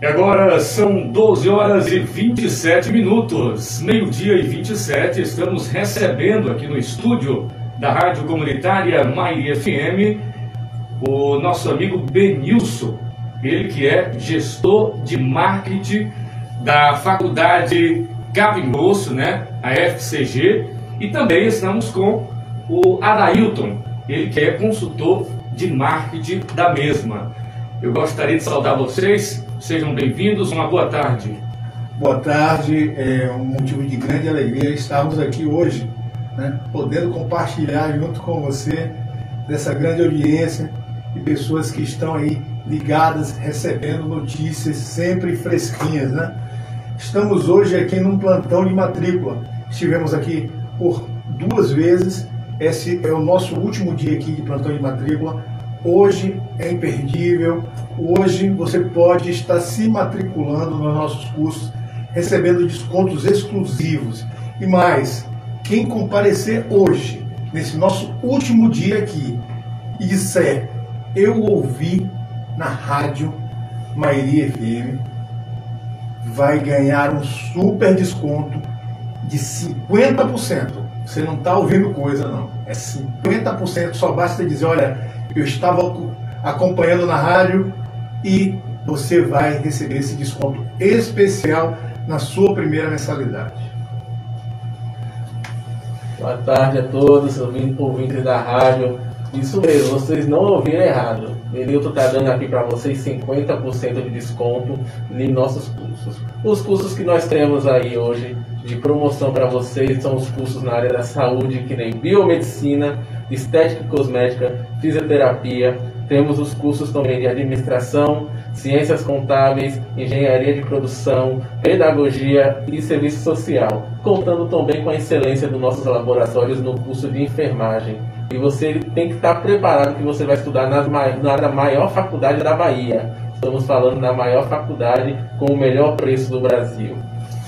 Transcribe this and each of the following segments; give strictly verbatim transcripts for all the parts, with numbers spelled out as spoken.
E agora são doze horas e vinte e sete minutos, meio-dia e vinte e sete, estamos recebendo aqui no estúdio da Rádio Comunitária Mairi F M o nosso amigo Benilson, ele que é gestor de marketing da Faculdade Capim Grosso, né, a F C G, e também estamos com o Adailton, ele que é consultor de marketing da mesma. Eu gostaria de saudar vocês, sejam bem-vindos, uma boa tarde. Boa tarde, é um motivo de grande alegria estarmos aqui hoje, né, podendo compartilhar junto com você dessa grande audiência e pessoas que estão aí ligadas, recebendo notícias sempre fresquinhas, né? Estamos hoje aqui num plantão de matrícula, estivemos aqui por duas vezes, esse é o nosso último dia aqui de plantão de matrícula. Hoje é imperdível, hoje você pode estar se matriculando nos nossos cursos, recebendo descontos exclusivos. E mais, quem comparecer hoje, nesse nosso último dia aqui, e disser, eu ouvi na rádio Mairi F M, vai ganhar um super desconto de cinquenta por cento. Você não está ouvindo coisa, não. É cinquenta por cento, só basta dizer, olha, eu estava acompanhando na rádio e você vai receber esse desconto especial na sua primeira mensalidade. Boa tarde a todos, ouvintes da rádio. Isso mesmo, vocês não ouviram errado. Benilton está dando aqui para vocês cinquenta por cento de desconto em nossos cursos. Os cursos que nós temos aí hoje de promoção para vocês são os cursos na área da saúde, que nem biomedicina, estética e cosmética, fisioterapia. Temos os cursos também de administração, ciências contábeis, engenharia de produção, pedagogia e serviço social, contando também com a excelência dos nossos laboratórios no curso de enfermagem. E você tem que estar preparado que você vai estudar nas, na maior faculdade da Bahia. Estamos falando da maior faculdade com o melhor preço do Brasil.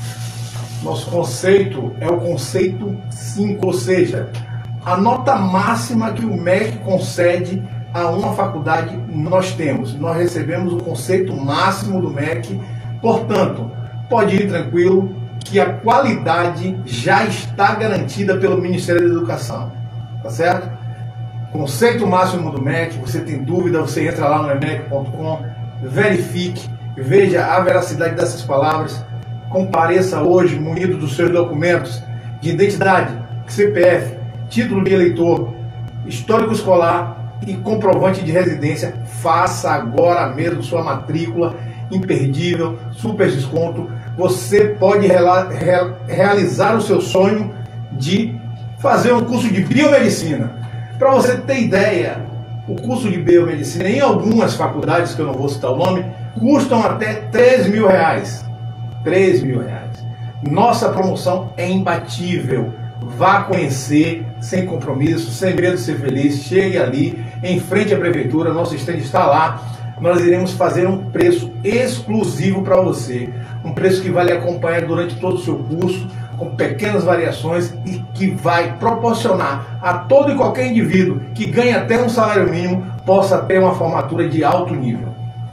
Nosso conceito é o conceito cinco, ou seja, a nota máxima que o M E C concede a uma faculdade nós temos. Nós recebemos o conceito máximo do M E C, portanto, pode ir tranquilo que a qualidade já está garantida pelo Ministério da Educação. Tá certo? Conceito máximo do M E C, você tem dúvida, você entra lá no M E C ponto com, verifique, veja a veracidade dessas palavras, compareça hoje munido dos seus documentos de identidade, C P F, título de eleitor, histórico escolar e comprovante de residência. Faça agora mesmo sua matrícula, imperdível, super desconto. Você pode rela, re, realizar o seu sonho de fazer um curso de biomedicina. Para você ter ideia, o curso de biomedicina em algumas faculdades, que eu não vou citar o nome, custam até três mil reais. três mil reais. Nossa promoção é imbatível. Vá conhecer, sem compromisso, sem medo de ser feliz. Chegue ali, em frente à prefeitura, nosso estande está lá. Nós iremos fazer um preço exclusivo para você. Um preço que vai lhe acompanhar durante todo o seu curso, com pequenas variações e que vai proporcionar a todo e qualquer indivíduo que ganha até um salário mínimo possa ter uma formatura de alto nível.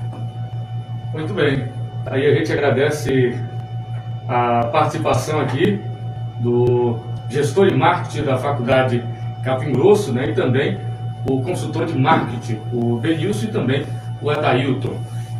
Muito bem. Aí a gente agradece a participação aqui do gestor de marketing da Faculdade Capim Grosso, né, e também o consultor de marketing, o Benilson, e também o Adailton.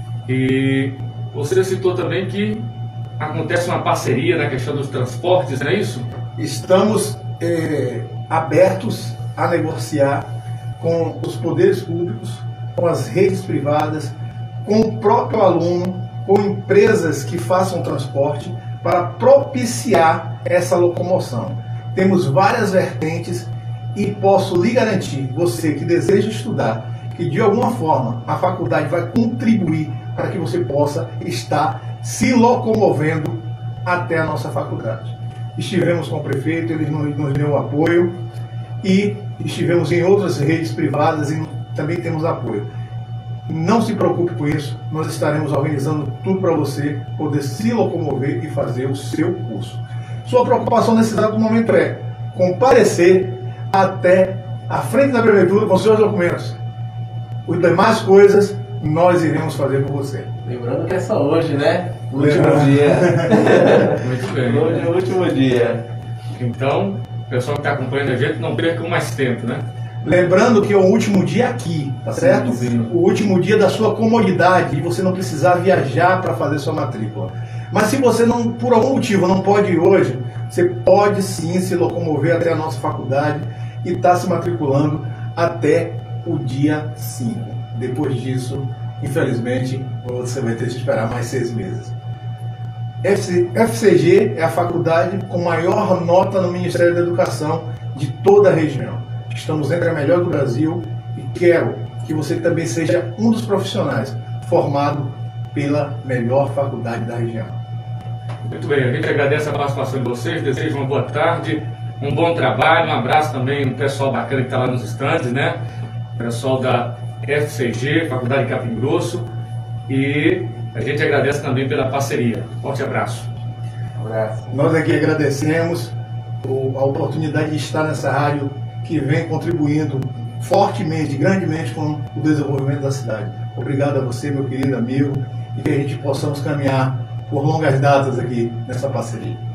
E você citou também que acontece uma parceria na questão dos transportes, não é isso? Estamos é, abertos a negociar com os poderes públicos, com as redes privadas, com o próprio aluno, com empresas que façam transporte para propiciar essa locomoção. Temos várias vertentes e posso lhe garantir, você que deseja estudar, que de alguma forma a faculdade vai contribuir para que você possa estar se locomovendo até a nossa faculdade. Estivemos com o prefeito, ele nos, nos deu apoio, e estivemos em outras redes privadas e também temos apoio. Não se preocupe com isso, nós estaremos organizando tudo para você poder se locomover e fazer o seu curso. Sua preocupação nesse exato momento é comparecer até a frente da prefeitura com seus documentos. As demais coisas nós iremos fazer por você. Lembrando que é só hoje, né? Último dia. Muito bem. Hoje é o último dia. Então, o pessoal que está acompanhando a gente, não perca mais tempo, né? Lembrando que é o último dia aqui, tá certo? Sim, sim. O último dia da sua comodidade, de você não precisar viajar para fazer sua matrícula. Mas se você não, por algum motivo, não pode ir hoje, você pode sim se locomover até a nossa faculdade e estar se matriculando até o dia cinco. Depois disso, infelizmente, você vai ter que esperar mais seis meses. F C G é a faculdade com maior nota no Ministério da Educação de toda a região. Estamos entre a melhor do Brasil e quero que você também seja um dos profissionais formado pela melhor faculdade da região. Muito bem, a gente agradece a participação de vocês, desejo uma boa tarde, um bom trabalho, um abraço também no pessoal bacana que está lá nos estandes, né? Pessoal da F C G, Faculdade de Capim Grosso, e a gente agradece também pela parceria. Forte abraço. Um abraço. Nós aqui agradecemos a oportunidade de estar nessa rádio que vem contribuindo fortemente, grandemente com o desenvolvimento da cidade. Obrigado a você, meu querido amigo, e que a gente possamos caminhar por longas datas aqui nessa parceria.